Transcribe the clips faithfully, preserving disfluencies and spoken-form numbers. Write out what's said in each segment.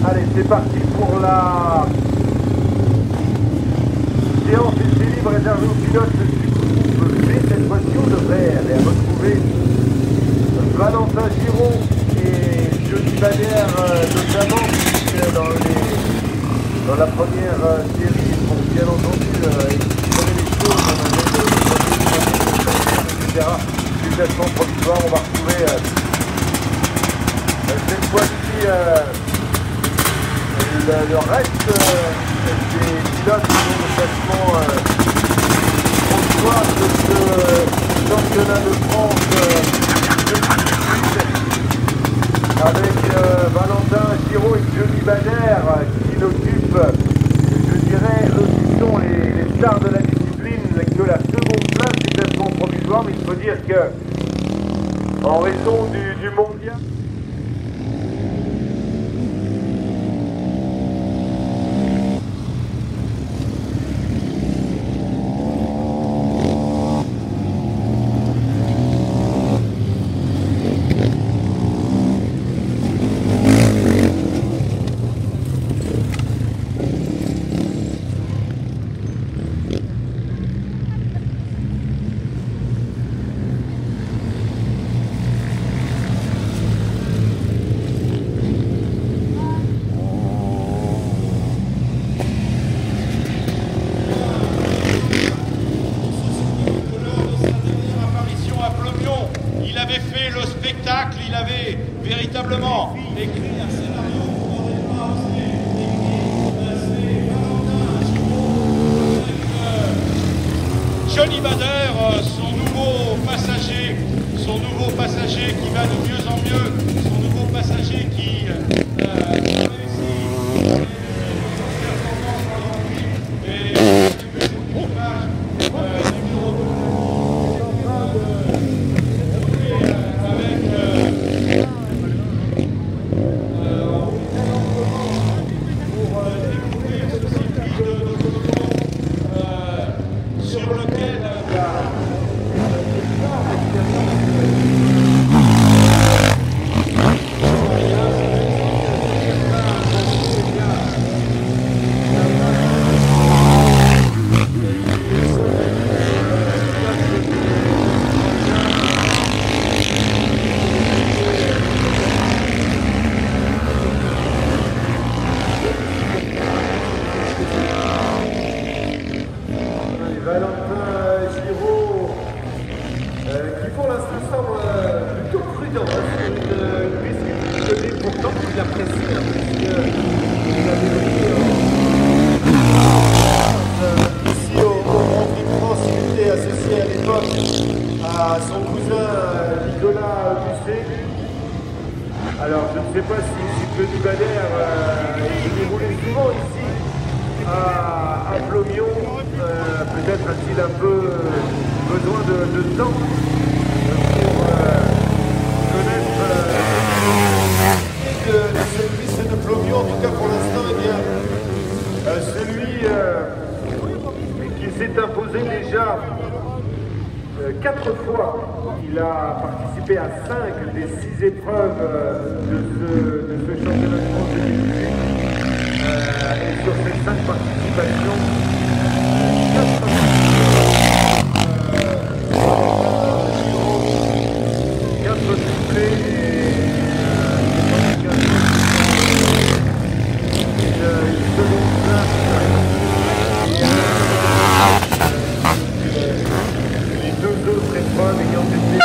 Allez, c'est parti pour la séance essai libre réservée aux pilotes du groupe B. Cette fois-ci, on devrait aller retrouver Valentin Giraud et Johnny Bader, notamment, puisque dans, les, dans la première série, bon, bien entendu, euh, ils prenaient les choses, on avait le et cetera. Du classement provisoire, on va retrouver euh, cette fois-ci euh, le, le reste euh, des pilotes qui ont le classement euh, provisoire de ce championnat de France euh, deux mille dix-huit, avec euh, Valentin Giraud et Johnny Bader euh, qui l'occupent, je dirais, eux qui sont les, les stars de la discipline, que la seconde place du classement provisoire, mais il faut dire que en raison du, du mondial. Il avait véritablement écrit un scénario qu'on n'aurait pas osé écrire. C'est Valentin Giraud avec Johnny Bader, son nouveau passager, son nouveau passager qui va de mieux en mieux, son nouveau passager qui euh, a réussi à son cousin Nicolas Busset. Alors je ne sais pas si, si Johnny Bader euh, est déroulé souvent ici à, à Plomion. Euh, Peut-être a-t-il un peu besoin de, de temps pour euh, connaître euh, le service de Plomion. En tout cas pour l'instant, eh bien, euh, celui euh, qui s'est imposé déjà Euh, quatre fois. Il a participé à cinq des six épreuves euh, de, ce, de ce championnat de France deux mille dix-huit. Euh, et sur ces cinq participations, quatre euh, quatre triplés et une, une seconde place. Deux autres épreuves ayant été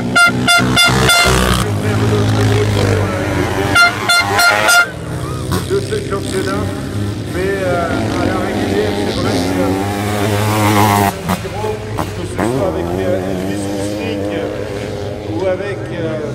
de ce championnat, mais euh, à la régulière, c'est vrai que, que ce soit avec Elvis Kousnik ou avec euh,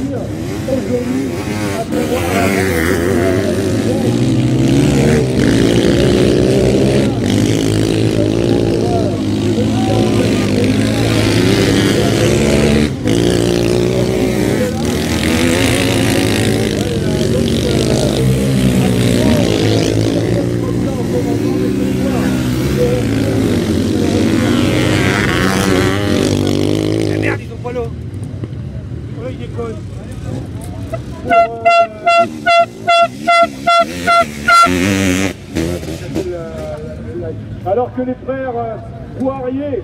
réussir aujourd'hui à prévoir alors que les frères Poirier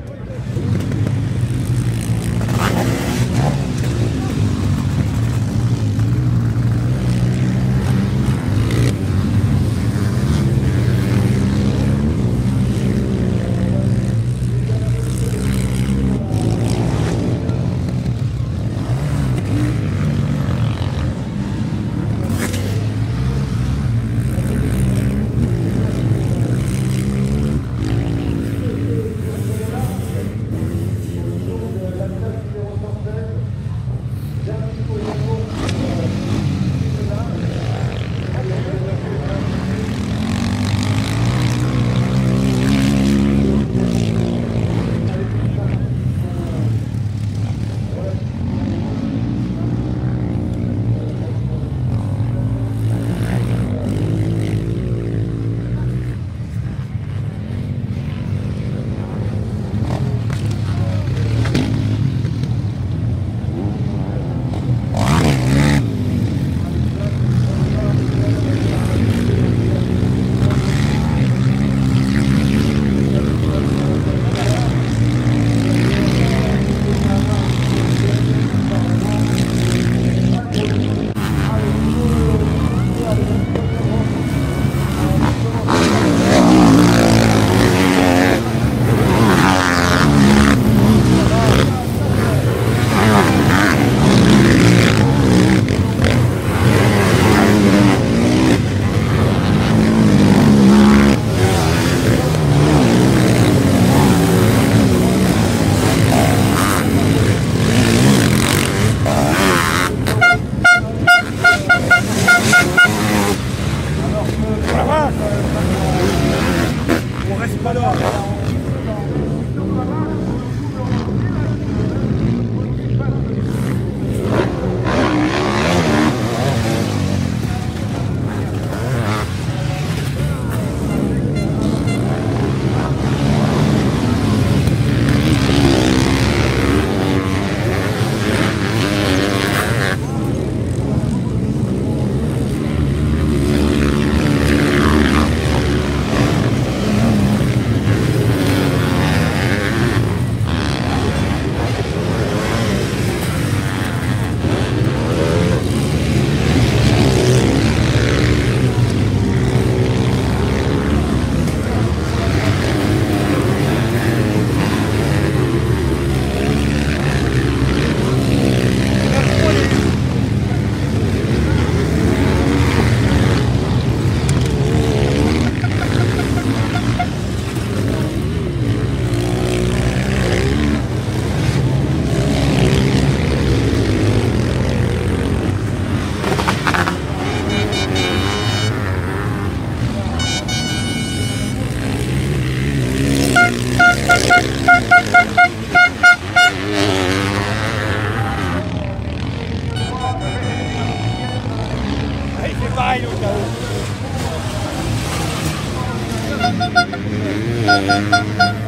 pareil au cas où.